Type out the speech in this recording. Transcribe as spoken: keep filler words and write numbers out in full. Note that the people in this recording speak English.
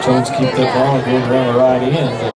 Jones keep the ball, good run right in.